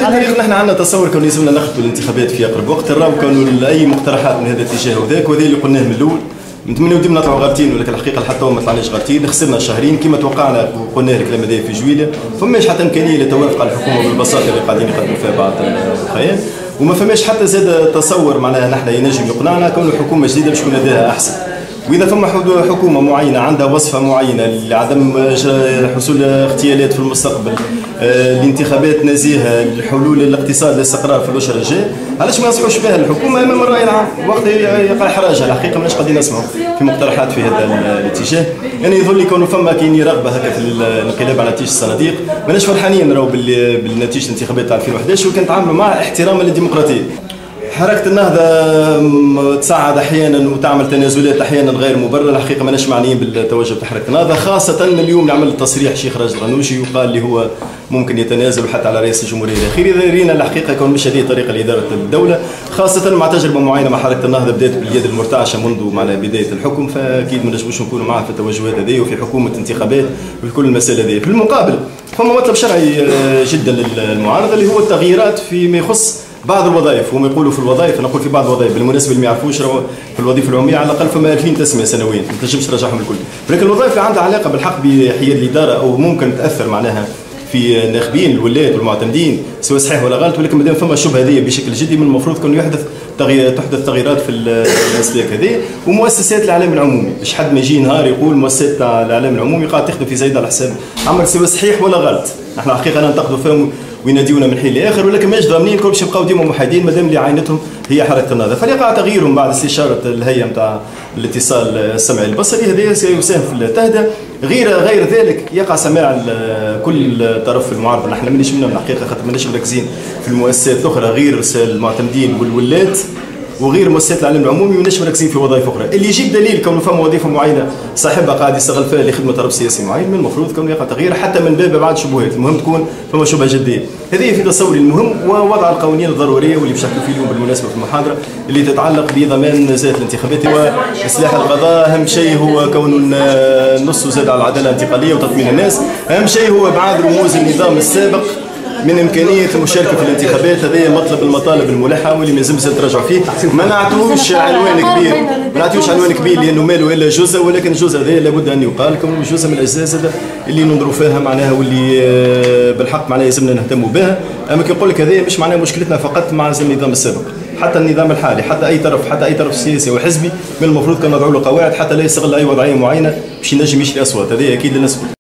الحقيقه نحن عندنا تصور كون لازمنا نخطوا الانتخابات في اقرب وقت، نراو كانوا اي مقترحات من هذا الاتجاه وذاك، وهذا اللي قلناه من الاول. نتمنوا ديما نطلعوا غالطين، ولكن الحقيقه حتى هو ما طلعناش غالطين، خسرنا شهرين كما توقعنا وقلنا الكلام هذا في جويليا. فماش حتى امكانيه لتوافق على الحكومه بالبساطه اللي قاعدين يقدموا فيها بعض الخيال، وما فماش حتى زاد تصور معناها نحن ينجم يقنعنا كون الحكومه جديده باش تكون اداها احسن. واذا فما حكومه معينه عندها وصفه معينه لعدم حصول اغتيالات في المستقبل، الانتخابات نزيهه، الحلول الاقتصاد الاستقرار في الاشهر الجايه، علاش ما يصحوش بها الحكومه امام الراي العام وقت يقع حراجها؟ الحقيقه ماناش قاعدين نسمعوا في مقترحات في هذا الاتجاه. يعني يظل لي كون فما كاين رغبه هكا في الانقلاب على نتيجه الصناديق، ماناش فرحانين نراو بالنتيجه الانتخابات تاع 2011 وكان تعاملوا معها احتراما للديمقراطيه. حركة النهضة تصعد أحيانا وتعمل تنازلات أحيانا غير مبررة، الحقيقة ماناش معنيين بالتوجه تاع حركة النهضة، خاصة اليوم عمل تصريح شيخ راجل غنوشي وقال لي هو ممكن يتنازل حتى على رئيس الجمهورية الأخير. إذا رينا الحقيقة كون مش هذه طريقة لإدارة الدولة، خاصة مع تجربة معينة مع حركة النهضة بدأت باليد المرتعشة منذ معنا بداية الحكم، فأكيد ما نجموش نكونوا معها في التوجهات هذه وفي حكومة انتخابات وفي كل المسائل هذه. في المقابل فما مطلب شرعي جدا للمعارضة اللي هو التغييرات فيما يخص بعض الوظائف. هم يقولوا في الوظائف، انا نقول في بعض الوظائف، بالمناسبه اللي ما يعرفوش في الوظيفه العموميه على الاقل فما 2000 تسميه سنويا ما تنجمش ترجعهم الكل، ولكن الوظائف اللي عندها علاقه بالحق بحياد الاداره او ممكن تاثر معناها في الناخبين الولاة والمعتمدين سواء صحيح ولا غلط، ولكن مادام فما الشبهه هذه بشكل جدي من المفروض كون تحدث تغييرات في الاسلاك هذه. ومؤسسات الاعلام العمومي، مش حد ما يجي نهار يقول مؤسسات الاعلام العمومي قاعد تخدم في زايد على حساب عمل سواء صحيح ولا غلط. احنا حقيقه ننتقدوا فيهم ويناديونا من حين لاخر، ولكن ماش ضامنين كل باش يبقاو ديما محايدين مادام اللي عينتهم هي حركه النهضه. فليقع تغييرهم بعد استشاره الهيئه نتاع الاتصال السمعي البصري، هذا سيساهم في التهدئه. غير ذلك يقع سماع كل طرف في المعارضه. نحن مانيش منهم الحقيقه خاطر مانيش مركزين في المؤسسات الاخرى غير المعتمدين والولاة وغير مؤسسات العلم العمومي، ماناش مركزين في وظائف اخرى. اللي يجيب دليل كونه فما وظيفه معينه صاحبها قاعد يستغل فيها لخدمه طرف سياسي معين، من المفروض كونه يقع تغيير حتى من باب بعض الشبهات. المهم تكون فما شبهه جديه. هذه في تصوري المهم، ووضع القوانين الضروريه واللي باش نحكوا فيه اليوم بالمناسبه في المحاضره اللي تتعلق بضمان نزاهه الانتخابات واصلاح القضاء. اهم شيء هو كون النص زاد على العداله الانتقاليه وتطمين الناس. اهم شيء هو ابعاد رموز النظام السابق من امكانيه المشاركه في الانتخابات. هذا مطلب المطالب الملحه واللي ما يلزمش تراجعوا فيه. ما نعطوش عنوان كبير لانه ماله الا جزء، ولكن الجزء هذا لابد ان يقال كونه جزء من الاجزاء اللي ننظروا فيها معناها واللي بالحق معناها لازمنا نهتموا بها. اما كي نقول لك هذا مش معناها مشكلتنا فقط مع النظام السابق، حتى النظام الحالي، حتى اي طرف سياسي وحزبي من المفروض كان نضعوا له قواعد حتى لا يستغل اي وضعيه معينه باش ينجم يشري اصوات. هذه اكيد للناس.